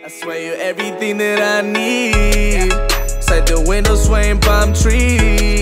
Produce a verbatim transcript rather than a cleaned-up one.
I swear you're everything that I need. It's like the window swaying palm trees.